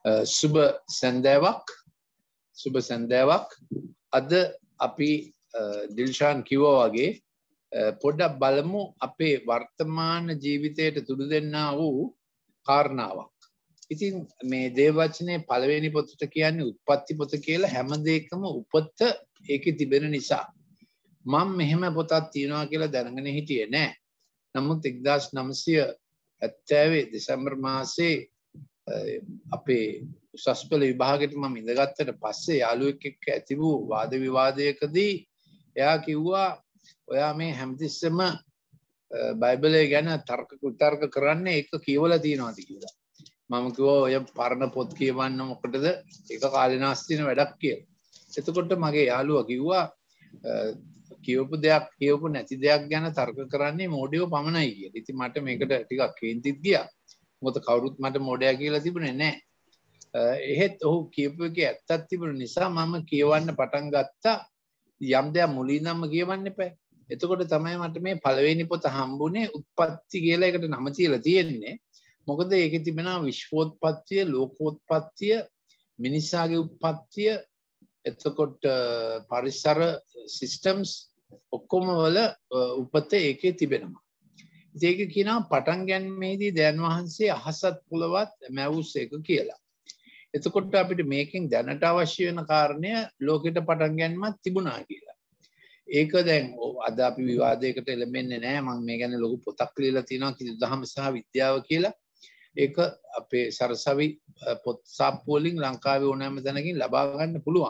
සුබ සන්දෑවක් අද අපි දිල්ෂාන් කිව්වා වගේ පොඩ්ඩක් බලමු අපේ වර්තමාන ජීවිතයට තුඩු දෙන්නා වූ කාරණාවක්. ඉතින් මේ දේවවචනේ පළවෙනි පොතට කියන්නේ උත්පත්ති පොත කියලා. හැම දෙයකම උපත ඒකේ තිබෙන නිසා මම මෙහෙම පොතක් තියනවා කියලා දැනගෙන හිටියේ නෑ. නමුත් 1970 දෙසැම්බර් මාසේ අපේ උසස් පෙළ විභාගයට මම ඉඳගත්තට පස්සේ යාළුවෙක් එක්ක ඇති වූ වාද විවාදයකදී එයා කිව්වා ඔයා මේ හැමතිස්සෙම බයිබලය ගැන තර්ක කරන්නේ ඒක කියවලා තියෙනවාද කියලා. මම කිව්වා ඔය පරණ පොත් කියවන්න මොකටද? ඒක කාලේනාස්තින වැඩක් කියලා. එතකොට මගේ යාළුවා කිව්වා කියවපු නැති දෙයක් ගැන තර්ක කරන්නේ මෝඩයෝ පමණයි කියලා. ඉතින් මට මේකට ටිකක් කේන්තිත් ගියා. මොකද කවුරුත් මට මෝඩයා කියලා තිබුණේ නැහැ. එහෙත් ඔහු කියපු එකේ ඇත්තක් තිබුණ නිසා මම කියවන්න පටන් ගත්තා. යම් දෙයක් මුලින්ම කියවන්න එපා. එතකොට තමයි මට මේ පළවෙනි පොත හම්බුනේ උත්පත්ති කියලා එකට නම තියලා තියෙන්නේ. මොකද ඒකේ තිබෙනවා විශ්වෝත්පත්තිය, ලෝකෝත්පත්තිය, මිනිසාගේ උත්පත්තිය, එතකොට පරිසර සිස්ටම්ස් ඔක්කොම වල උපත ඒකේ තිබෙනවා. ඒක කියනවා පටන් ගැනීමේදී දයන් වහන්සේ අහසත් පොළවත් මැවුස් එක කියලා. එතකොට අපිට මේකෙන් දැනට අවශ්‍ය වෙන කාරණය ලෝකෙට පටන් ගැනීමක් තිබුණා කියලා. ඒක දැන් අද අපි විවාදයකට එළඹෙන්නේ නැහැ. මම මේ ගැන ලොකු පොතක් ලියලා තියෙනවා කිසිදහම සහ විද්‍යාව කියලා. ඒක අපේ සරසවි පොත් සාප්පු වලින් ලංකාවේ ඕනෑම තැනකින් ලබා ගන්න පුළුවන්.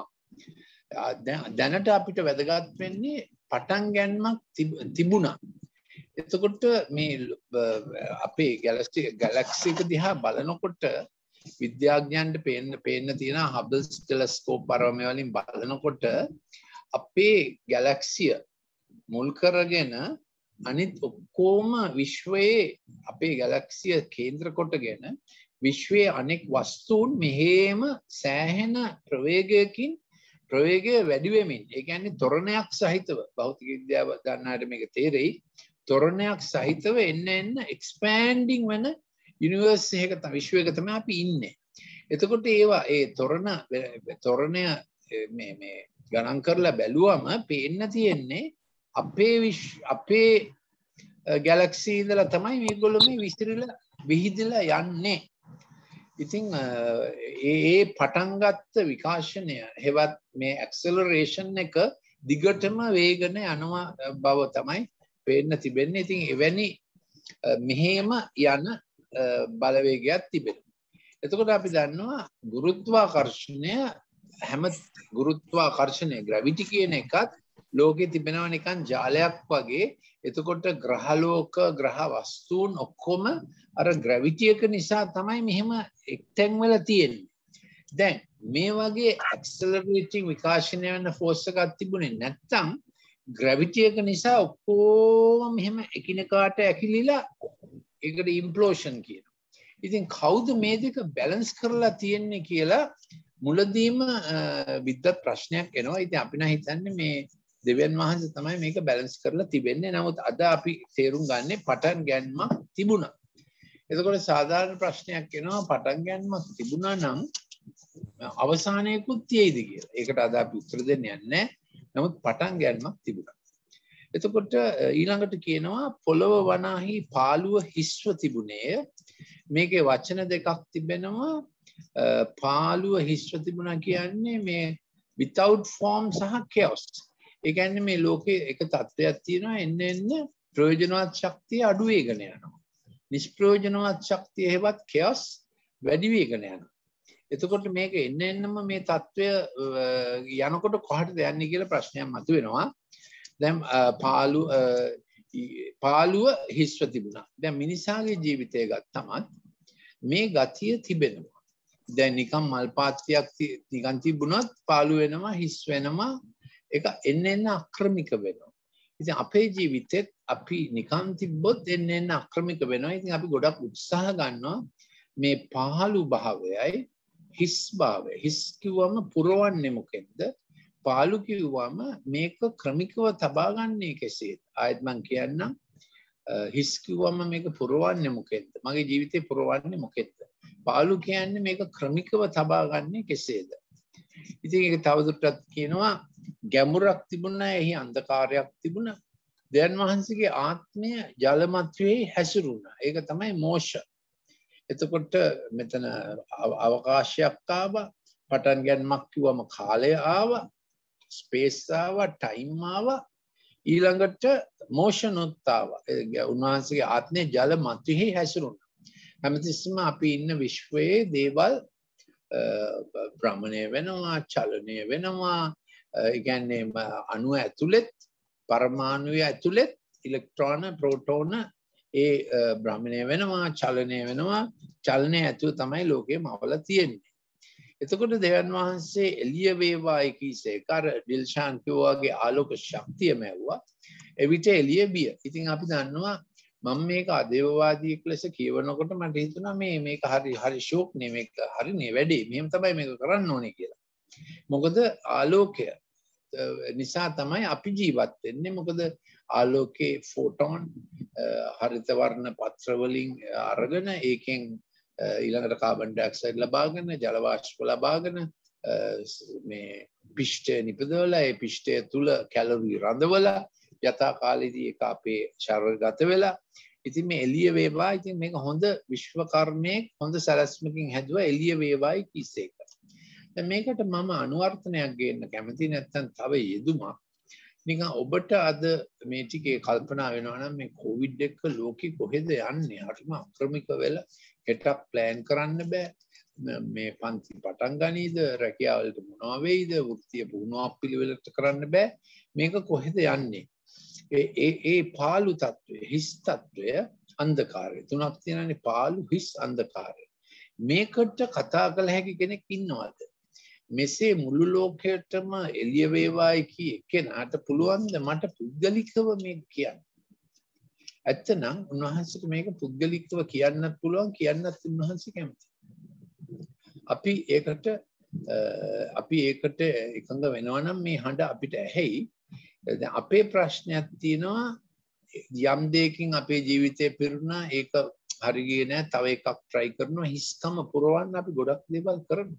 දැනට අපිට වැදගත් වෙන්නේ පටන් ගැනීමක් තිබුණා. එතකොට මේ අපේ ගැලැක්සි එක දිහා බලනකොට විද්‍යාඥයන්ට පේන්න තියෙන හබ්ල්ස් ටෙලස්කෝප් පරම වලින් බලනකොට අපේ ගැලැක්සිය මුල් කරගෙන අනිත් ඔක්කොම විශ්වයේ අපේ ගැලැක්සිය කේන්ද්‍ර කොටගෙන විශ්වයේ අනෙක් වස්තුන් මෙහෙම සෑහෙන ප්‍රවේගයකින් ප්‍රවේගය වැඩි වෙමින්, ඒ කියන්නේ ත්වරණයක් සහිතව, භෞතික විද්‍යාව දන්නාට මේක තේරෙයි, ත්වරණයක් සහිතව එන්න එක්ස්පෑන්ඩින් වෙන යුනිවර්ස් එකක විශ්වයක තමයි අපි ඉන්නේ. එතකොට ඒවා ඒ ත්වරණය මේ ගණන් කරලා බැලුවම පේන්න තියෙන්නේ අපේ ගැලැක්සි ඉඳලා තමයි මේගොල්ලෝ මේ විහිදලා යන්නේ. ඉතින් ඒ පටන් ගත්ත විකාශනය හෙවත් මේ ඇක්සලරේෂන් එක දිගටම වේගන යනවා බව තමයි පේන්න තිබෙන්නේ. ඉතින් එවැනි මෙහෙම යන බලවේගයක් තිබෙනවා. එතකොට අපි දන්නවා ගුරුත්වාකර්ෂණය ග්‍රැවිටි කියන එකත් ලෝකේ තිබෙනවා නිකන් ජාලයක් වගේ. එතකොට ග්‍රහලෝක ග්‍රහ වස්තුන් ඔක්කොම අර ග්‍රැවිටි එක නිසා තමයි මෙහෙම එක්තැන් වෙලා තියෙන්නේ. දැන් මේ වගේ ඇක්සලරේටිං විකාශනය වෙන ෆෝස් එකක් තිබුණේ නැත්නම් ග්‍රැවිටි එක නිසා ඔක්කොම මෙහෙම එකිනෙකාට ඇකිලිලා ඒකට ඉම්ප්ලෝෂන් කියනවා. ඉතින් කවුද මේ දෙක බැලන්ස් කරලා තියෙන්නේ කියලා මුලදීම විද්වත් ප්‍රශ්නයක් එනවා. ඉතින් අපි නම් හිතන්නේ මේ දෙවියන් වහන්සේ තමයි මේක බැලන්ස් කරලා තිබෙන්නේ. නමුත් අද අපි තේරුම් ගන්නේ පටන් ගැනීමක් තිබුණා. එතකොට සාධාරණ ප්‍රශ්නයක් එනවා පටන් ගැනීමක් තිබුණා නම් අවසානයකුත් තියෙයිද කියලා. ඒකට අද අපි උත්තර දෙන්න යන්නේ. නමුත් පටන් ගැනීමක් තිබුණා. එතකොට ඊළඟට කියනවා පොළව වනාහි පාළුව හිස්ව තිබුණේය. මේකේ වචන දෙකක් තිබෙනවා. පාළුව හිස්ව තිබුණා කියන්නේ මේ without form සහ chaos. ඒ කියන්නේ මේ ලෝකේ එක තත්ත්වයක් තියෙනවා එන්න ප්‍රයෝජනවත් ශක්තිය අඩු වෙගෙන යනවා. නිෂ්ප්‍රයෝජනවත් ශක්තිය හෙවත් chaos වැඩි වෙගෙන යනවා. එතකොට මේක එන්නම මේ තත්ත්වය යනකොට කොහටද යන්නේ කියලා ප්‍රශ්නයක් මතුවෙනවා. දැන් පාළුව හිස්ව තිබුණා. දැන් මිනිසාගේ ජීවිතය ගත්තමත් මේ ගතිය තිබෙනවා. දැන් නිකන් මල් පාත්තියක් නිකන් තිබුණත් පාළු වෙනවා, හිස් වෙනවා, ඒක එන්න අක්‍රමික වෙනවා. ඉතින් අපේ ජීවිතෙත් අපි නිකන් තිබ්බොත් එන්න අක්‍රමික වෙනවා. ඉතින් අපි ගොඩක් උත්සාහ ගන්නවා මේ පාළු භාවයයි හිස් භාවය. හිස් කිව්වම පුරවන්නේ මොකෙන්ද? පාළු කිව්වම මේක ක්‍රමිකව තබා ගන්නේ කෙසේද? ආයෙත් මම කියන්නම් හිස් කිව්වම මේක පුරවන්නේ මොකෙන්ද? මගේ ජීවිතේ පුරවන්නේ මොකෙන්ද? පාළු කියන්නේ මේක ක්‍රමිකව තබා ගන්නේ කෙසේද? ඉතින් ඒක තවදුරටත් කියනවා ගැඹුරක් තිබුණා, එහි අන්ධකාරයක් තිබුණා. දෙයයන් වහන්සේගේ ආත්මය ජල මතුවේ හැසිරුණා. ඒක තමයි මෝෂ. එතකොට මෙතන අවකාශයක් ආවා, පටන් ගැනීමක් කිව්වම කාලය ආවා, ස්පේස් ආවා, ටයිම් ආවා, ඊළඟට මෝෂනුත් ආවා. උන්වහන්සේගේ ආත්මය ජල මතුවේ හැසිරුණා. හැමතිස්සෙම අපි ඉන්න විශ්වයේ දේවල් භ්‍රමණය වෙනවා, චලනය වෙනවා. ඒ කියන්නේ අණු ඇතුළෙත්, පරමාණුය ඇතුළෙත් ඉලෙක්ට්‍රෝන, ප්‍රෝටෝන ඒ භ්‍රමණය වෙනවා, චලනය වෙනවා. චලනය ඇතුළ තමයි ලෝකේ මවලා තියෙන්නේ. එතකොට දෙවියන් වහන්සේ එළිය වේවායි කීසේ කර ඩිල්ෂාන් කිව්වාගේ ආලෝක ශක්තිය මැව්වා. එවිට එළිය බිය. ඉතින් අපි දන්නවා මම මේක අදේවවාදීක ලෙස කියවනකොට මට හිතුණා මේක හරි ෂෝක් නේ, මේක හරිනේ වැඩේ. මෙහෙම තමයි මේක කරන්න ඕනේ කියලා. මොකද ආලෝකය නිසා තමයි අපි ජීවත් වෙන්නේ. මොකද ආලෝකයේ ෆෝටෝන් හරිත වර්ණ පත්‍ර වලින් අරගෙන ඒකෙන් ඊළඟට කාබන් ඩයොක්සයිඩ් ලබාගෙන, ජල වාෂ්ප ලබාගෙන මේ පිෂ්ඨය නිපදවලා ඒ පිෂ්ඨය තුල කැලරි රඳවලා යථා කාලෙදී ඒක අපේ ශරීරගත වෙලා. ඉතින් මේ එළිය වේවා, ඉතින් මේක හොඳ විශ්වකර්මයේ හොඳ සැලැස්මකින් හැදුවා එළිය වේවායි කිසේක. දැන් මේකට මම අනුවර්තනයක් ගේන්න කැමති, නැත්නම් තව යෙදුමක්. නිකන් ඔබට අද මේ ටිකේ කල්පනා වෙනවා නම් මේ කොවිඩ් එක ලෝකෙ කොහෙද යන්නේ? හරිම අක්‍රමික වෙලා හෙටක් ප්ලෑන් කරන්න බෑ. මේ පන්ති පටන් ගනීද, රැකියාවලට මොනවා වෙයිද, වෘත්තීය පුහුණුවක් පිළිවෙලට කරන්න බෑ. මේක කොහෙද යන්නේ? ඒ පාළු තත්වය, හිස් තත්වය, අන්ධකාරය තුනක් තියෙනනේ, පාළු, හිස්, අන්ධකාරය. මේකට කතා කළ හැකි කෙනෙක් ඉන්නවද? මෙසේ මුළු ලෝකයටම එළිය වේවායි කී කෙනාට පුළුවන්ද මට පුද්ගලිකව මේක කියන්න? ඇත්තනම් උන්වහන්සේට මේක පුද්ගලිකව කියන්නත් පුළුවන්, කියන්නත් උන්වහන්සේ කැමතියි. අපි ඒකට එකඟ වෙනවා නම් මේ හඬ අපිට ඇහෙයි. දැන් අපේ ප්‍රශ්නයක් තියෙනවා, යම් දෙයකින් අපේ ජීවිතේ පිරුණා, ඒක හරි ගියේ නැහැ, තව එකක් try කරනවා, හිස්කම පුරවන්න අපි ගොඩක් දේවල් කරනවා.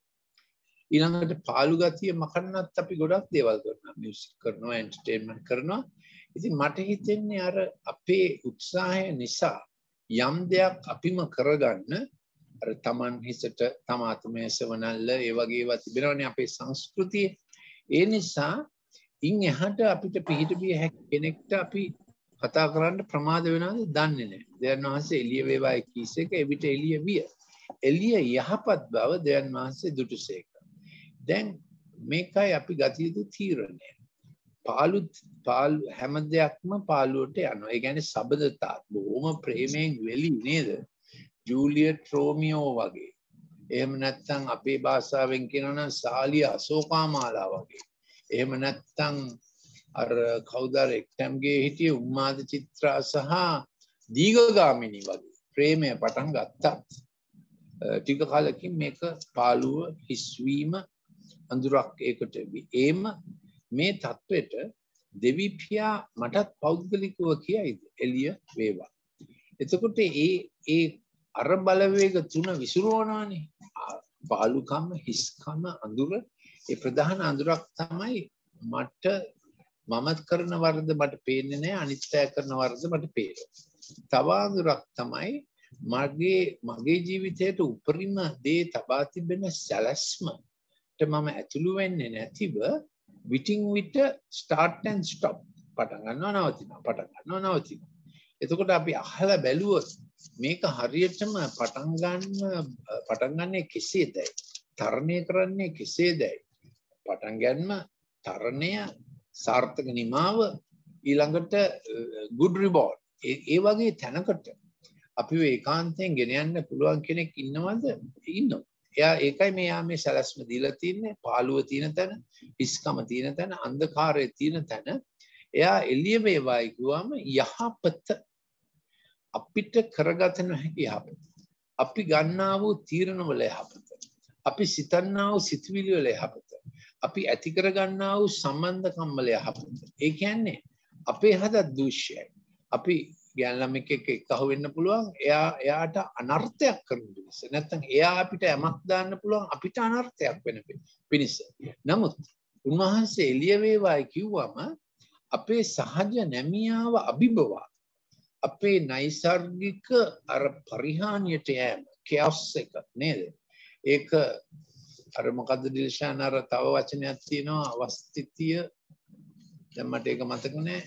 ඊළඟට පාළු ගතිය මකන්නත් අපි ගොඩක් දේවල් කරනවා, මියුසික් කරනවා, එන්ටර්ටේන්මන්ට් කරනවා. ඉතින් මට හිතෙන්නේ අර අපේ උත්සාහය නිසා යම් දෙයක් අපිම කරගන්න, අර තමන් හිසට තමාතුමේ සවනල්ල ඒ වගේ ඒවා තිබෙනවනේ අපේ සංස්කෘතියේ. ඒ නිසා ඉන් එහාට අපිට පිහිටවිය හැකි කෙනෙක්ට අපි කතා කරන්න ප්‍රමාද වෙනවද දන්නේ නැහැ. දෙයයන් වහන්සේ එළිය වේවායි කීසේක එවිට එළිය විය. එළිය යහපත් බව දෙයයන් වහන්සේ දුටුසේක. දැන් මේකයි අපි ගත යුතු තීරණය. පාළු හැම දෙයක්ම පාළුවට යනවා. ඒ කියන්නේ සබඳතා බොහොම ප්‍රේමයෙන් වෙලි නේද? ජූලියට් රෝමියෝ වගේ. එහෙම නැත්නම් අපේ භාෂාවෙන් කියනවා නම් සාලිය අශෝකාමාලා වගේ. එහෙම නැත්නම් අර කවුදාර එක්ටම්ගේ හිටිය උම්මාද චිත්‍රා සහ දීඝගාමිනී වගේ ප්‍රේමය පටන් ගත්තත් ටික කාලෙකින් මේක පාළුව, හිස්වීම, අඳුරක් ඒකට එීම, මේ தത്വෙට දෙවිපියා මටත් පෞද්ගලිකව කියයිද එළිය වේවා. එතකොට ඒ අර බලවේග තුන විසිරුවනානේ. පාළුකම, හිස්කම, අඳුර. ඒ ප්‍රධාන අඳුරක් තමයි මම කරන වරද මට පේන්නේ නැහැ, අනිත් අය කරන වරද මට පේනවා. තව අඳුරක් තමයි මගේ ජීවිතයට උපරිම දේ තබා තිබෙන සැලැස්මට මම ඇතුළු වෙන්නේ නැතිව විටින් විට start and stop, පටන් ගන්නවා නවතිනවා, පටන් ගන්නවා නවතිනවා. එතකොට අපි අහලා බැලුවොත් මේක හරියටම පටන් ගන්නේ කෙසේදයි, තරණය කරන්නේ කෙසේදයි, පටන් ගන්න තරණය, සාර්ථක නිමාව, ඊළඟට good reward, ඒ වගේ තැනකට අපිව ඒකාන්තයෙන් ගෙන යන්න පුළුවන් කෙනෙක් ඉන්නවද? ඉන්නවා. ඒකයි මේ සැලැස්ම දීලා තින්නේ. පාළුව තියෙන තැන, හිස්කම තියෙන තැන, අන්ධකාරය තියෙන තැන එයා එළිය වේවායි කිව්වම යහපත, අපිට කරගත නොහැකි යහපත, අපි ගන්නා වූ තීරණවල යහපත, අපි සිතන්නා වූ සිතුවිලි වල යහපත, අපි ඇති කර ගන්නා වූ සම්බන්ධකම් වල යහපත. ඒ කියන්නේ අපේ හද දූෂ්‍යයි. අපි ගෑන් ළමෙක් එක්ක අහු වෙන්න පුළුවන්. එයාට අනර්ථයක් කරන පිණිස. නැත්නම් එයා අපිට යමක් දාන්න පුළුවන් අපිට අනර්ථයක් වෙන පිණිස. නමුත් උන්වහන්සේ එළිය වේවායි කිව්වම අපේ සහජ නැමියාව අභිබවා අපේ නයිසර්ගික අර පරිහානියට යෑම chaos එක නේද? ඒක අර මොකද්ද දිල්ෂාන් අර තව වචනයක් තියෙනවා අවස්ථිතිය. දැන් මට ඒක මතක නෑ.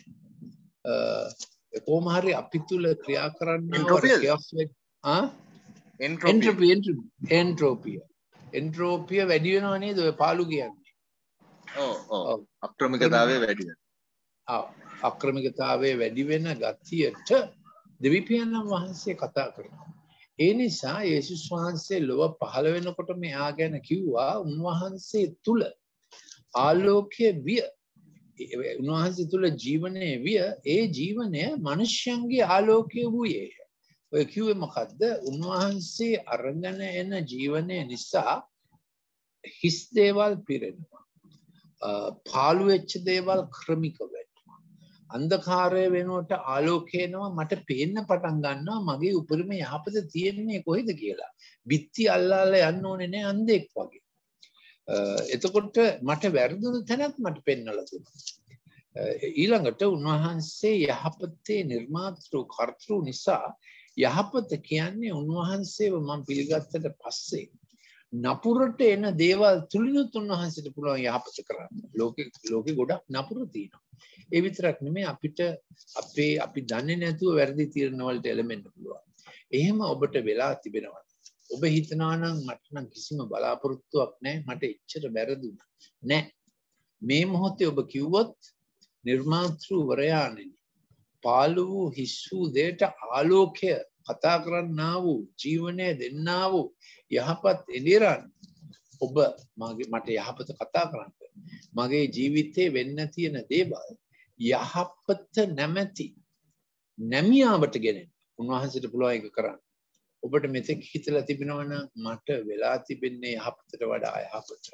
කොහොම හරි අපි තුල ක්‍රියා කරන්නා වර chaos එන්ට්‍රෝපිය වැඩි වෙනව නේද ඔය පාළු කියන්නේ? ඔව් අක්‍රමිකතාවය වැඩි වෙනවා. අක්‍රමිකතාවයේ වැඩි වෙන ගතියට දෙවිපියන් වහන්සේ කතා කරනවා. ඒ නිසා යේසුස් වහන්සේ ලොව පහළ වෙනකොට මෙයා ගැන කිව්වා උන්වහන්සේ තුල ආලෝකයේ විය. උන්වහන්සේ තුල ජීවනයේ විය. ඒ ජීවනය මිනිස්යන්ගේ ආලෝකය වූයේ. ඔය කිව්වේ මොකද්ද? උන්වහන්සේ අරගෙන එන ජීවනය නිසා හිස් දේවල් පිරෙනවා. පාළු වෙච්ච දේවල් ක්‍රමික වෙනවා. අන්ධකාරය වෙනුවට ආලෝකය එනවා. මට පේන්න පටන් ගන්නවා මගේ උපරිම යහපත තියෙන්නේ කොහෙද කියලා. බිත්ති අල්ලාලා යන්න ඕනේ නෑ අන්ධෙක් වගේ. එතකොට මට වැරදුණු තැනක් මට පෙන්වලා දුන්නා. ඊළඟට උන්වහන්සේ යහපතේ නිර්මාතෘ කර්තෘ නිසා යහපත කියන්නේ උන්වහන්සේව මම පිළිගත්තට පස්සේ නපුරට එන දේවල් තුලිනුත් උන්වහන්සේට පුළුවන් යහපත කරන්න. ලෝකේ ගොඩක් නපුර තියෙනවා. ඒ විතරක් නෙමෙයි අපිට අපි දන්නේ නැතුව වැරදි තීරණ වලට එළඹෙන්න පුළුවන්. එහෙම ඔබට වෙලා තිබෙනවා. ඔබ හිතනවා නම් මට නම් කිසිම බලාපොරොත්තුවක් නැහැ. මට එච්චර වැරදුනා නැහැ. මේ මොහොතේ ඔබ කිව්වොත් නිර්මාතෘවරයාණෙනි පාළු වූ හිස් වූ දෙයට ආලෝකය කතා කරන්නා වූ ජීවනය දෙන්නා වූ යහපත් එළිරන් ඔබ මට යහපත කතා කරන්න. මගේ ජීවිතේ වෙන්න තියෙන දේවල් යහපත නැමැති නැමියාවට ගෙනෙන්න උන්වහන්සේට පුළුවන් ඒක කරන්න. ඔබට මෙතෙක් හිතලා තිබෙනවනම් මට වෙලා තිබෙන්නේ යහපතට වඩා යහපත.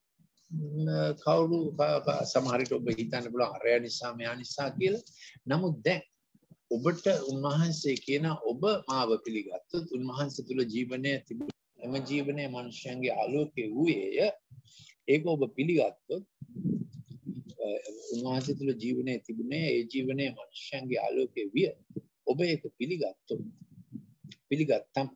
කවුරු සමහර විට ඔබ හිතන්න පුළුවන් අරයා නිසා මෙයා නිසා කියලා. නමුත් දැන් ඔබට උන්වහන්සේ කියන ඔබ මාව පිළිගත්තොත් උන්වහන්සේ තුල ජීවනය තිබුණ එම ජීවනයේ මනුෂ්‍යයන්ගේ ආලෝකයේ වූයේය. ඒක ඔබ පිළිගත්තොත් උන්වහන්සේ තුල ජීවනයේ තිබුණේ ඒ ජීවනයේ මනුෂ්‍යයන්ගේ ආලෝකයේ විය. ඔබ ඒක පිළිගත්තම්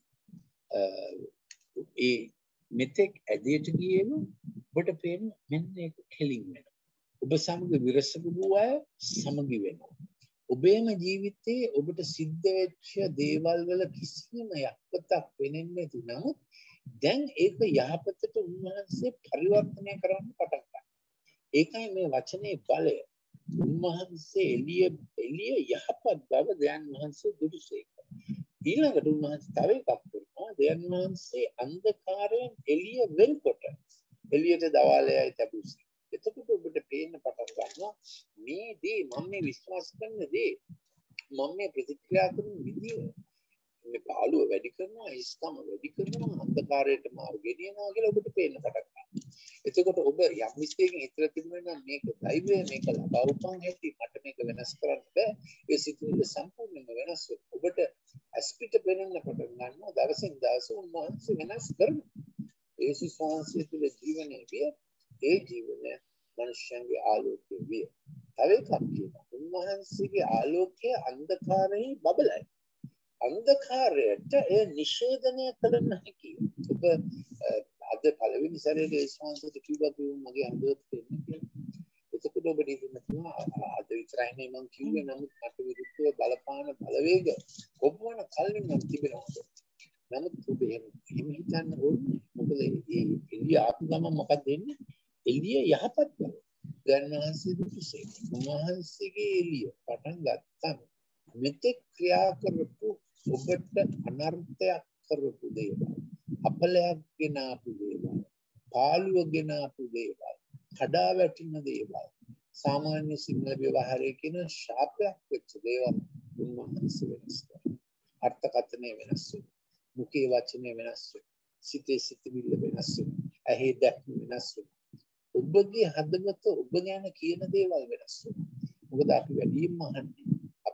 ඒ මෙතෙක් ඇදයට ගියේම ඔබට පේන මෙන්න ඒක කෙලින් වෙනවා. ඔබ සමග විරසක වූ අය සමගි වෙනවා. ඔබේම ජීවිතයේ ඔබට සිද්ධ වෙච්ච දේවල් වල කිසිම යහපතක් වෙන්නේ නැති නමුත් දැන් ඒක යහපතට උන්වහන්සේ පරිවර්තනය කරන්න පටන් ගන්නවා. ඒකයි මේ වචනේ බලය. උන්වහන්සේ එළිය යහපත් බව දයන් වහන්සේ දුටුසේක. ඊළඟට උන්වහන්සේ තව එකක් කරනවා. දයන් වහන්සේ අන්ධකාරයෙන් එළිය වෙන්කොට එළියට දවාලයයි තැබුසේ. එතකොට ඔබට පේන්න පටන් ගන්නවා මේ දේ මම මේ විශ්වාස කරන දේ මම මේ ප්‍රතික්‍රියා කරන විදිය මේ පාළුව වැඩි කරනවා ඉස්කම වැඩි කරනවා අන්ධකාරයට මාරු ගෙනියනවා කියලා ඔබට පේන්න පටන් ගන්නවා. එතකොට ඔබ යම් විශ්කයෙන් හිතලා තිබුණා නම් මේක දෛවය මේක ලබා උපන් හැටි මට මේක වෙනස් කරන්න බෑ. ඒ සිතුවිල්ල සම්පූර්ණයෙන්ම වෙනස් වෙනවා. ඔබට අස්පිට පේන්න පටන් ගන්නවා දවසින් දවස උන්වහන්සේ වෙනස් කරනවා. යේසුස් වහන්සේ තුළ ජීවනයේ විය ඒ ජීවනය මනුෂ්‍යයන්ගේ ආලෝකය විය. තව එකක් කියනවා උන්වහන්සේගේ ආලෝකය අන්ධකාරයේ බබලයි. අන්ධකාරයට එය නිෂේධනය කළ නොහැකි. ඔබ අද පළවෙනි සැරේට ඒ ස්වාමීන්ට කිව්වා මගේ අඳුරට එන්න කියලා. එතකොට ඔබ නිදිමතුනා අද විතරයි මම කිව්වේ නමුත් මට විරුද්ධව බලපාන බලවේග කොබ්බන කලින් නම් තිබෙනවා. නමුත් ඔබ එහෙම හිතන්න ඕනේ. මොකද මේ එළිය ආපු ගමන් මොකක්ද වෙන්නේ? එළිය යහපත් බව. ගන්වහන්සේ දුසේ. උන්වහන්සේගේ එළිය පටන් ගත්තම මෙතෙක් ක්‍රියා කරපු ඔබට අනර්ථයක් කරපු දේවල්, අපලයක් ගෙන ආපු දේවල්, පාළුව ගෙන ආපු දේවල්, කඩා වැටෙන දේවල්, සාමාන්‍ය සිංහල ව්‍යවහාරයේ කියන ශාපයක් වෙච්ච දේවල් උන්වහන්සේ වෙනස් කරනවා. අර්ථකථනය වෙනස් වෙනවා. මුඛයේ වචනේ වෙනස් වෙනවා. සිතේ සිතවිල්ල වෙනස් වෙනවා. ඇහි දැක්ම වෙනස් වෙනවා. ඔබගේ හදවත ඔබ ගැන කියන දේවල් වෙනස් වෙනවා. මොකද අපි වැඩිම අහන්නේ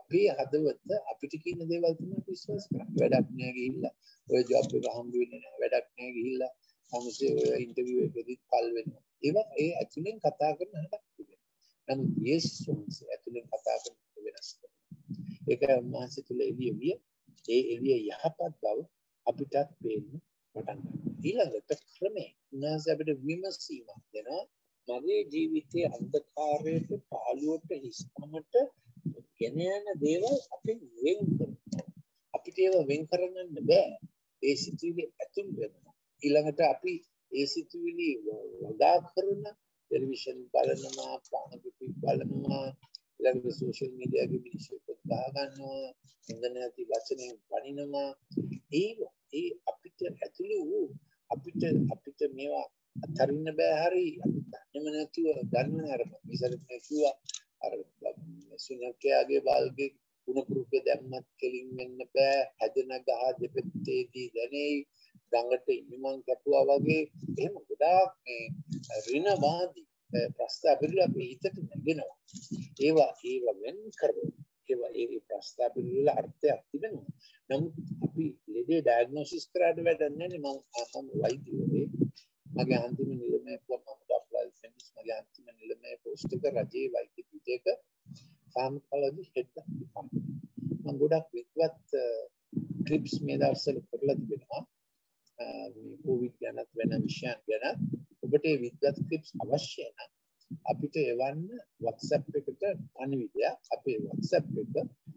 අපේ හදවත අපිට කියන දේවල් තමයි විශ්වාස කරන්නේ. වැඩක් නෑ ගිහිල්ලා ඔය ජොබ් එක හම්බ වෙන්නේ නෑ. වැඩක් නෑ ගිහිල්ලා සමසේ ඔය ඉන්ටර්විව් එකේදීත් පල් වෙනවා. ඒවා ඒ ඇතුලෙන් කතා කරන හදක් තිබෙනවා. නමුත් යේසුස් වහන්සේ ඇතුලෙන් කතා කරන වෙනස් කරනවා. ඒක උන්වහන්සේ තුළ එළිය විය. ඒ එළිය යහපත් බව අපිටත් පේන්න පටන් ගන්නවා. ඊළඟට ක්‍රමේ උන්වහන්සේ අපිට විමසීමක් දෙනවා. මගේ ජීවිතයේ අන්ධකාරයට පාළුවට හිස්කමට ගෙන යන දේවල් අපෙන් වෙන් කරනවා. අපිට ඒව වෙන් කරගන්න බෑ. ඒ සිතුවිලි ඇතුල් වෙනවා. ඊළඟට අපි ඒ සිතුවිලි වගා කරන ටෙලිවිෂන් බලනවා, පානපිපි බලනවා, ඊළඟට සෝෂල් මීඩියා එකේ මිනිස්සු ගහ ගන්නවා, ඉන්ටර්නෙට් වචනේ වඩිනවා. ඒ අපිට ඇතුළේ වූ අපිට මේවා අතරින්න බෑ. හරි අපි දන්නේම නැතිව ගන්න අර ඉස්සරහ කිව්වා අර සුනකයාගේ බල්ගේ කුණපුරුකේ දැම්මත් කෙලින් වෙන්න බෑ. හැදෙන ගහ දෙපැත්තේදී දැනෙයි. ගඟට ඉනිමන් කැපුවා වගේ එහෙම ගොඩාක් මේ ඍණවාදී ප්‍රස්තාපිරල අපේ හිතට නැගෙනවා. ඒවා වෙන් කරගන්න. ඒ ප්‍රස්තාපිරල අර්ථයක් තිබෙනවා. නමුත් අපි ලෙඩේ ඩයග්නොසිස් කරාට වැඩක් නැහැ. මම වෛද්‍යවරයෙක්. මගේ අන්තිම නිලමේ මගේ අන්තිම නිලමේ පෝස්ට් එක රජයේ වෛද්‍ය පීඨයක ෆාමකොලොජි හෙඩ් මම ගොඩක් විද්වත් ක්ලිප්ස් මේ දවස්වල කරලා තිබෙනවා. මේ කොවිඩ් ගැනත් වෙන විෂයන් ගැන ඔබට මේ විද්වත් ක්ලිප්ස් අවශ්‍ය නම් අපිට එවන්න WhatsApp එකට පණිවිඩය. අපේ WhatsApp එක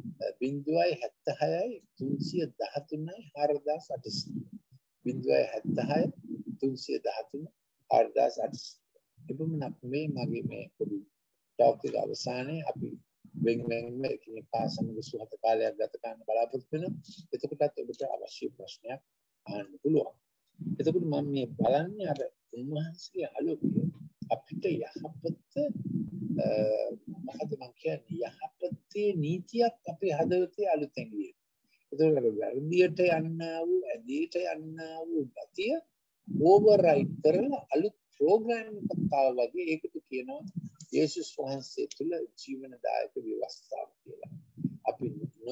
076 313 4800 076 313 4800 එපමණක් මේ මගේ මේ පොඩි ටොක් එක අවසානයේ අපි වෙන් එකිනෙකා සමග සුහද කාලයක් ගත කරන්න බලාපොරොත්තු වෙනවා. එතකොටත් ඔබට අවශ්‍ය ප්‍රශ්නයක් අහන්න පුළුවන්. එතකොට මම මේ බලන්නේ අර උන්වහන්සේගේ ආලෝකය අපිට යහපත මොකද මම කියන්නේ යහපතේ නීතියක් අපේ හදවතේ අලුතෙන් ගියේ. එතකොට වැරදියට යන්නා වූ ඇදීට යන්නා වූ ගතිය ඕවර්රයිඩ් කරලා අලුත් ප්‍රෝග්‍රෑම් එකක් ආවා වගේ ඒකට කියනවා යේසුස් වහන්සේ තුළ ජීවනදායක ව්‍යවස්ථාව කියලා. අපි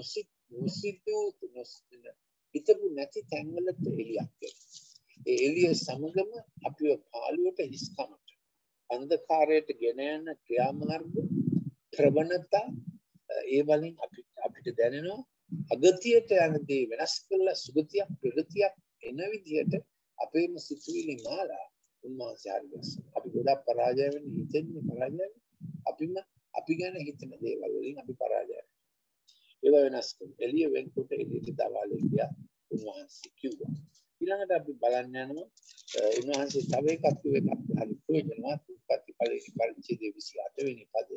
හිතපු නැති තැන්වලට එළියක් එනවා. ඒ එළිය සමගම අපිව පාළුවට හිස්කමට අන්ධකාරයට ගෙන යන ක්‍රියාමාර්ග ප්‍රවණතා ඒ වලින් අපිට දැනෙනවා අගතියට යන දේ වෙනස් කරලා සුගතියක් ප්‍රගතියක් එන විදිහට අපේම සිතුවිලි මාලා උන්වහන්සේ හරියස්. අපි ගොඩක් පරාජය වෙන්නේ හිතෙන්නේ පරාජය. අපි ගැන හිතන දේවල් වලින් අපි පරාජය වෙනවා. ඒවා වෙනස් කරන එළිය වෙන්කොට එළියට දවාලේ ගියා උන්වහන්සේ කිව්වා. ඊළඟට අපි බලන්න යනවා උන්වහන්සේ තව එකක් හරි ප්‍රයෝජනවත් ප්‍රතිපලයේ පරිච්ඡේදයේ 28 වෙනි පදය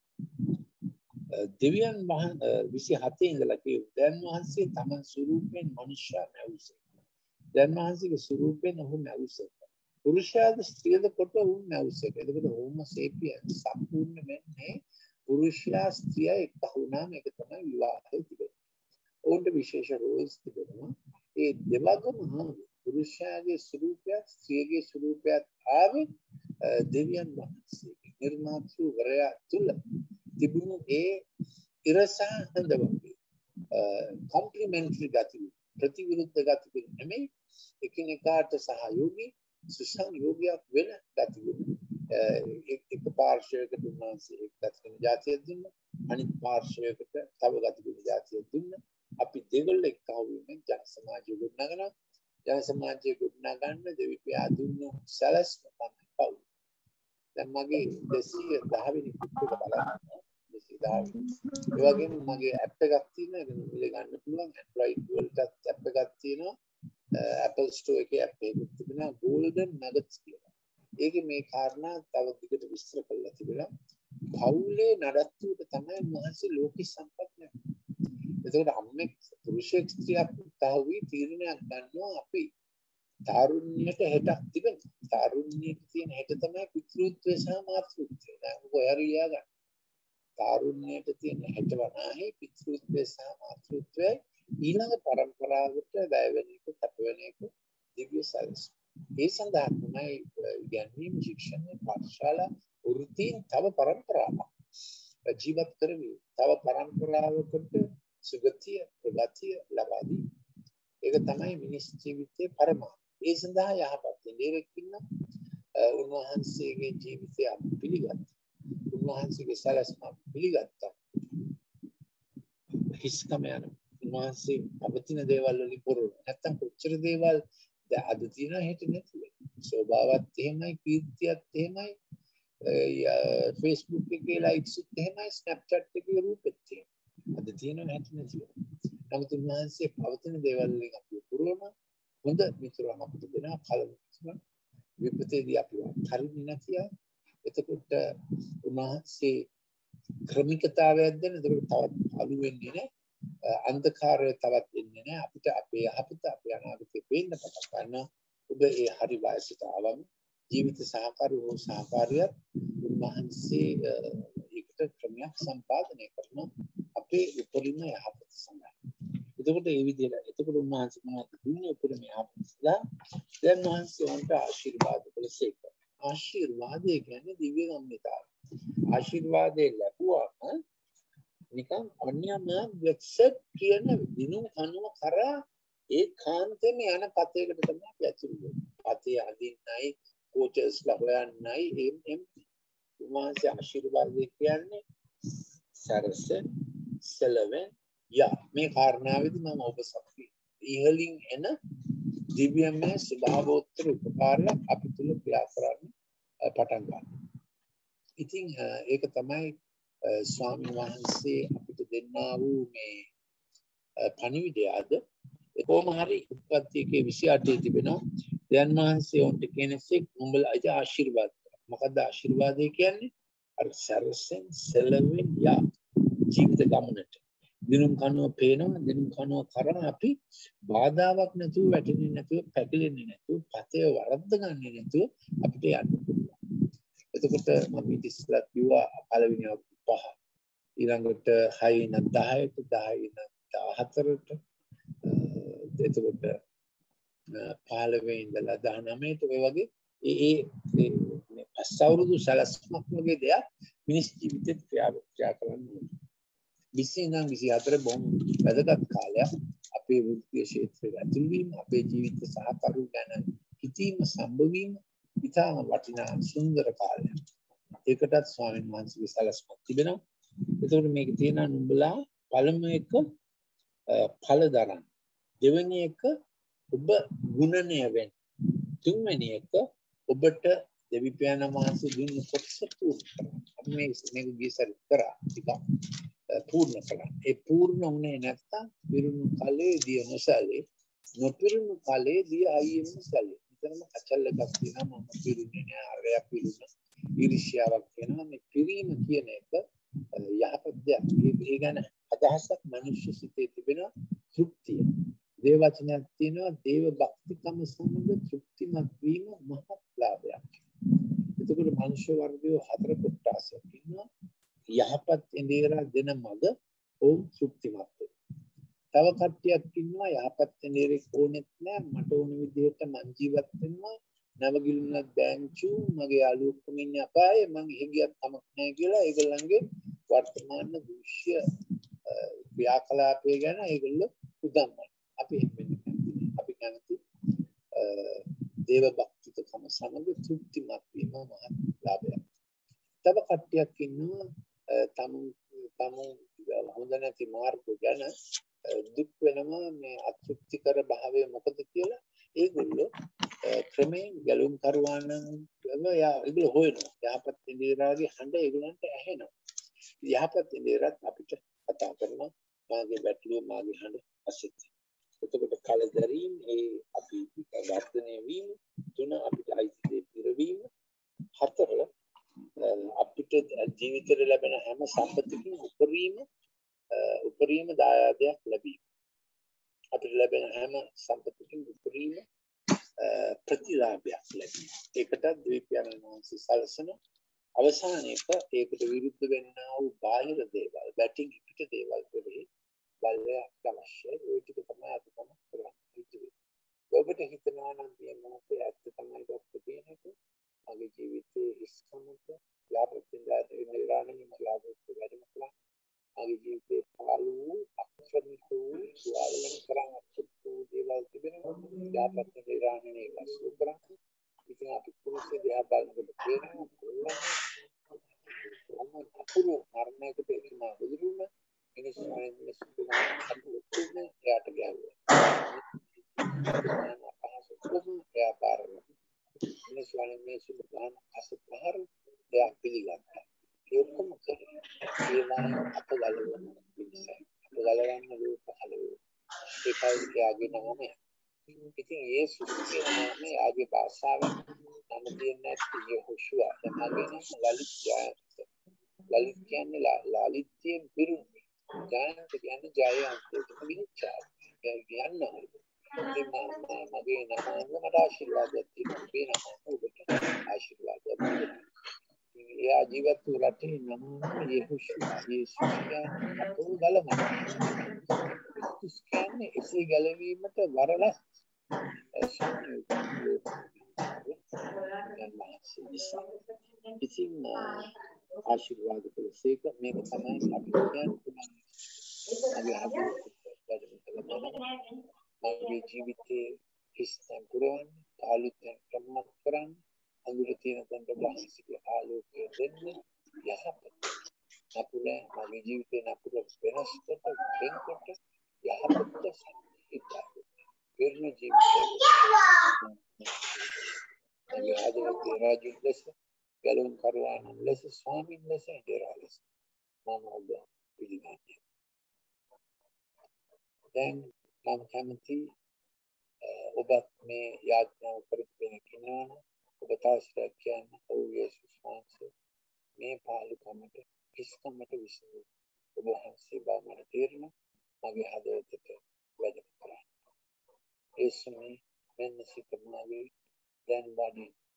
දෙවියන් 27 ඉඳලා කියු දැන් වහන්සේ තමන් ස්වරූපයෙන් මනුෂ්‍යයා නැවුසේ. දැන් වහන්සේගේ ස්වරූපයෙන් ඔහු නැවුසේ. පුරුෂයාද ස්ත්‍රියද කොට ඔහු නැවුසේ. එතකොට හෝමෝසේපියන් සම්පූර්ණ වෙන්නේ පුරුෂයා ස්ත්‍රිය එක්ක වුණාම ඒක තමයි විවාහය තිබෙන්නේ. ඔවුන්ට විශේෂ රෝල්ස් තිබෙනවා. ඒ දෙවගම පුරුෂයාගේ ස්වරූපයත් ස්ත්‍රියගේ ස්වරූපයත් ආවේ දෙවියන් වහන්සේගේ නිර්මාතෘවරයා තුල තිබුණු ඒ ඉරසා හඳ වගේ කොම්ප්ලිමෙන්ටරි ගති ප්‍රතිවිරුද්ධ ගති නෙමෙයි එකිනෙකාට සහයෝගී සුසංයෝගයක් වෙන ගති එක පාර්ශ්වයකට උන්වහන්සේ එක් ගතික ජාතියක් දුන්නා අනිත් පාර්ශ්වයකට තව ගතික ජාතියක් දුන්නා. අපි දෙවල එක්කව වීමෙන් ජන සමාජය ගොඩනගනවා. ජන සමාජය ගොඩනගා ගන්න දෙවිපියා දුන්නු සැලැස්ම තමයි පවුල. දැන් මගේ 210 වෙනි පුතේ බලන්න 210 වෙනි. ඒ වගේම මගේ ඇප් එකක් තියෙනවා ඒක නිලේ ගන්න පුළුවන්. Android වලට ඇප් එකක් තියෙනවා. Apple Store එකේ ඇප් එකක් තිබෙනවා Golden Nuggets කියලා. ඒකේ මේ කාරණා තව දිගට විස්තර කරලා තිබෙනවා. පවුලේ නඩත්තුවට තමයි මහසි ලෝකෙ සම්පත් නැහැ. එතකොට අම්මෙක් පුරුෂයෙක් ස්ත්‍රියක් තහවුවේ තීරණයක් ගන්නවා අපි තාරුණ්‍යයට හෙටක් තිබෙනවා. තාරුණ්‍යයේ තියෙන හෙට තමයි පිතෘත්වය සහ මාතෘත්වය. දැන් ඔයරියා ගන්න. තාරුණ්‍යයට තියෙන හෙට වනාහි පිතෘත්වය සහ මාතෘත්වය ඊළඟ පරම්පරාවට වැය වෙන එක කැප වෙන එක දිව්‍ය සැලසුම. ඒ සඳහා තමයි ඉගැන්වීම් ශික්ෂණය පාඨශාලා වෘත්තීන් තව පරම්පරාවක්. ජීවත් කරවි. තව පරම්පරාවකට සුගතිය ප්‍රගතිය ලබා දී. ඒක තමයි මිනිස් ජීවිතයේ පරමාර්ථය. ඒ සඳහා යහපත් ඉන්දියකින්න උන්වහන්සේගේ ජීවිතය පිළිගත්තා. උන්වහන්සේගේ සලස්ම පිළිගත්තා. හිස්කම යන උන්වහන්සේ අවතින දේවල් වලින් පුරුදු. නැත්තම් කොච්චර දේවල් අද තියෙනවා හෙට නැති වෙනවා. ස්වභාවත් එහෙමයි, කීර්තියත් එහෙමයි, Facebook එකේ ලයික්ස් උත් එහෙමයි, Snapchat එකේ රූපෙත් එහෙමයි. අද තියෙනවා හෙට නැති වෙනවා. නමුත් උන්වහන්සේ පවතින දේවල් වලින් අපි පුරුදුම හොඳ මිතුරන් අපිට දෙනවා කලින් විපතේදී අපි හරින්නේ නැතිව. එතකොට උන්වහන්සේ ක්‍රමිකතාවයක් දෙන. එතකොට තවත් අලු වෙන්නේ නැහැ. අන්ධකාරය තවත් එන්නේ නැහැ. අපිට අපේ යහපත අපේ අනාගතේ පේන්න පටන් ගන්නවා. ඔබ ඒ හරි වයසට ආවම ජීවිත සහකාරී හෝ සහකාරියක් උන්වහන්සේ ඒකට ක්‍රමයක් සම්පාදනය කරනවා අපේ උපරිම යහපත සඳහා. එතකොට ඒ විදිහට එතකොට උන්වහන්සේ මොනවද දුන්නේ උපරිම යහපත සඳහා? දැන් උන්වහන්සේ වන්ට ආශිර්වාද කළසේක. ආශිර්වාදය කියන්නේ දිව්‍ය ගම්මිතාව. ආශිර්වාදේ ලැබුවාම නිකන් අන්‍යම වෙක්සට් කියන දිනු කනුව කරා ඒ කාන්තේම යන පතේකට තමයි අපි ඇතුළු වෙන්නේ. පතේ අදින්නයි කෝචස්ලා හොයන්නයි එම් උන්වහන්සේ ආශිර්වාදය කියන්නේ සරසෙන් සෙලවෙන් යා මේ කාරණාවෙදි මම ඔබ සත්‍ය ඉහලින් එන දිව්‍යමය ස්වභාවෝත්තර උපකාරයක් අපි තුල ක්‍රියා කරන්න පටන් ගන්නවා. ඉතින් ඒක තමයි ස්වාමීන් වහන්සේ අපිට දෙන්නා වූ මේ පණිවිඩය අද. කොහොම හරි උත්පත්තියේ 28 තිබෙනවා. දැන් වහන්සේ උන්ට කෙනෙක් උඹලා ආශිර්වාද කරා. මොකද ආශිර්වාදය කියන්නේ? අර සරසෙන් සෙලවෙන් යා ජීවිත ගමනට. දිනුම් කනුව පේනවා, දිනුම් කනුව කරා අපි බාධාවක් නැතුව වැටෙන්නේ නැතුව පැකිලෙන්නේ නැතුව පතේ වරද්ද ගන්නේ නැතුව අපිට යන්න පුළුවන්. එතකොට මම ඉතිස්ලා කිව්වා පළවෙනි අවුරුදු 5 ඊළඟට 6 ඉඳන් 10ට 10 ඉඳන් 14ට එතකොට 15 ඉඳලා 19ට ඔය වගේ ඒ පස් අවුරුදු සලස්මක් වගේ දෙයක් මිනිස් ජීවිතේට ක්‍රියා කරන්න ඕනේ. 20 ඉඳන් 24 බොහොම වැදගත් කාලයක් අපේ වෘත්තීය ක්ෂේත්‍රයට ඇතුල් වීම, අපේ ජීවිත සහකරු ගැන හිතීම සම්භවීම ඉතාම වටිනා සුන්දර කාලයක්. ඒකටත් ස්වාමීන් වහන්සේගේ සලස්මක් තිබෙනවා. එතකොට මේක තියෙනවා නුඹලා පළමුව එක ඵල දරන්න. දෙවෙනි එක ඔබ ගුණණය වෙන්න. තුන්වෙනි එක ඔබට දෙවි පියාණන් වහන්සේ දුන්න කොටස පූර්ණ කරන්න. අපි මේක ගියසරි කරා ටිකක් පූර්ණ කළා. ඒ පූර්ණ වුණේ නැත්තම් පිරුණු කලේදී නොසලේ නොපිරුණු කලේදී අයියෙම සලේ. එතනම අචල් එකක් තියෙනවා. මම පිරුණේ නෑ අරයක් පිරුණා. ඊර්ෂ්‍යාවක් වෙනවා. මේ පිරීම කියන එක යහපත් දෙයක්. ඒ ගැන අදහසක් මනුෂ්‍ය සිතේ තිබෙන තෘප්තිය. දේවචනයක් තියෙනවා දේව භක්තිකම සමග තෘප්තිමත් වීම මහත් ලාභයක්. එතකොට මනුෂ්‍ය වර්ගය හතර කොටසක් ඉන්නවා. යහපත් ඉන්දියරා දෙන මඟ ඔවුන් තෘප්තිමත් වෙනවා. තව කට්ටියක් ඉන්නවා යහපත් ඉන්දියරේ ඕනෙත් නෑ මට ඕන විදිහට මං ජීවත් වෙනවා. නවගිලුණක් බෑන්චු මගේ යාළුවෝ ඉන්නේ අපායේ මං එහෙ ගියත් කමක් නෑ කියලා ඒගොල්ලන්ගේ වර්තමාන දෘශ්‍ය ක්‍රියාකලාපය ගැන ඒගොල්ලෝ උදම්මයි. අපි අපි කැමති දේව භක්තිකම සමග තෘප්තිමත් වීම මහත් ලාභයක්. තව කට්ටියක් ඉන්නවා තමු හොඳ නැති මාර්ග ගැන දුක් වෙනවා මේ අතෘප්තිකර භාවය මොකද කියලා ඒගොල්ලෝ ක්‍රමයෙන් ගැලුම් කරවාන ඒගොල්ලෝ හොයනවා. යහපත් ඉන්දියාවේ හඬ ඒගොල්ලන්ට ඇහෙනවා. යහපත් ඉන්දියාවත් අපිට කතා කරනවා මාගේ බැටළුව මාගේ හඬ අසිත. එතකොට කලදරීම් ඒ අපි වර්ධනය වීම, තුන අපිට අයිති පිරවීම, හතර අපිට ජීවිතේ ලැබෙන හැම සම්පතකින් උපරිම දායාදයක් ලැබීම. අපිට ලැබෙන හැම සම්පතකින් උපරිම ප්‍රතිලාභයක් ලැබීම. ඒකට ද්වීපයන්න් වහන්සේ සලසන අවසානයේක ඒකට විරුද්ධ වෙන්නා වූ බාහිර දේවල්, බැටිං පිට දේවල් කෙරෙහි බලයක් අවශ්‍යයි. ඒ ටික තමයි අපි කරන්නේ. ඔබට හිතනවා නම් මේ මොහොතේ ඇත්ත තමයි දැක්ක තියෙනක මගේ ජීවිතයේ ඉස්කමක යාපතින් දාතේ නිරාණනි මලාදු වැඩම කළා මගේ ජීවිතේ පාළු අක්ෂරිත වූ සුවාලන කරන් අත්තු දේවල් තිබෙනවා යාපතින් නිරාණනි වස්තු කරන් ඉතින් අපි පුරුෂ දෙයක් බලනකොට තේරෙනවා කොහොමද අපුරු මරණයකට එක්කම බුදුරුම මිනිස්සු මිනිස්සුන්ගේ අතුරුනේ යාට ගියා व्यापार मिनिस्वानी सुबह असत महर या पिलीगंटा योकम करे जीवन अपगलवन बिसे अपगलवन रूप हलो दिखाई के आगे नाम है इतनी ये सुस्ती में आगे भाषा में नाम दिए ये होशुआ आगे नाम ललित जाय ललित කියන්නේ ලාලිත්‍යයෙන් පිරුණු ජායන්ත කියන්නේ ජය අන්තයට මිනිච්චා කියන්න මගේ නම මට ආශිර්වාදයක් තියෙනවා මේ නම ඔබට ආශිර්වාදයක් තියෙනවා එයා ජීවත් වූ රටේ නම යේහුෂුවා යේසුස් කියන්නේ අපෝ ගලම යේසුස් කියන්නේ එසේ ගැලවීමට වරලස් ඉතින් ආශිර්වාද කළසේක මේක තමයි අපි කියන්නේ මගේ ජීවිතයේ හිස්තැන් පුරවන්න ආලුතෙන් ප්‍රමත් කරන්න අඳුර තියෙන තැනට බහිසික ආලෝකය දෙන්න යහපත අපුල මගේ ජීවිතේ නපුර වෙනස්කට වෙනකොට යහපත හිතා වෙන ජීවිතේ මගේ ආදරේ රාජු ලෙස ගලුම් කරවාන ලෙස ස්වාමීන් ලෙස ඉදරා ලෙස මම ඔබ පිළිගන්නවා දැන් මම කැමති ඔබත් මේ යාඥාව කරගෙන ඉන්නවනම් ඔබ තාක්ෂණයක් කියන්න ඔව් යේසුස් වහන්සේ මේ පාලුකමට කිස්කමට විසඳු ඔබ වහන්සේ බව මට තේරෙනවා මගේ හදවතට වැඩ කරන්න ඒසුනේ මෙන්න සිත මගේ දැන් වඩි